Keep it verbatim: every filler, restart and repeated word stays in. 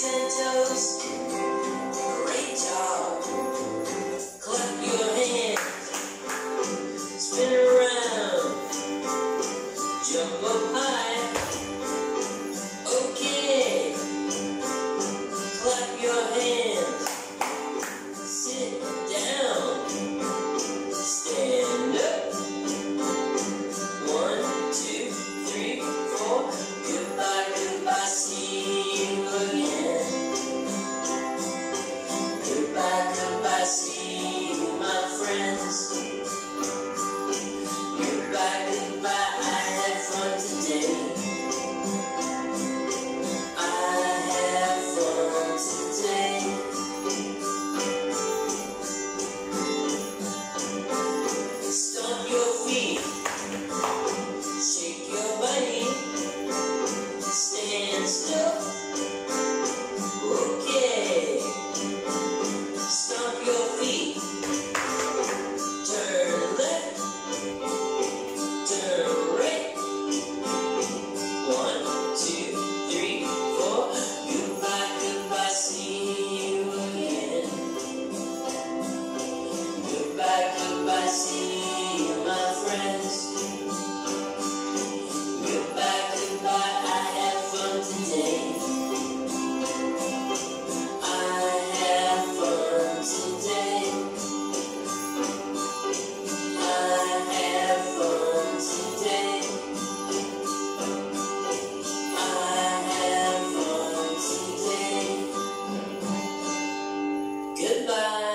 ten toes. Great job. Clap your hands. Spin around. Jump up high. Okay. Clap your hands. Sit down. Stand up. One, two, three, four. Goodbye, goodbye, see you again. Goodbye, goodbye, see you, my friends. Goodbye, goodbye, I had fun today. I had fun today. Stomp your feet. Shake your body. Stand still. Okay. Stomp your feet. Turn left. Turn right. One, two, three, four. Goodbye, goodbye, see you again. Goodbye, goodbye, see you, my friends. Goodbye, goodbye, I had fun today. I had fun today. I had fun today. I had fun today. Goodbye.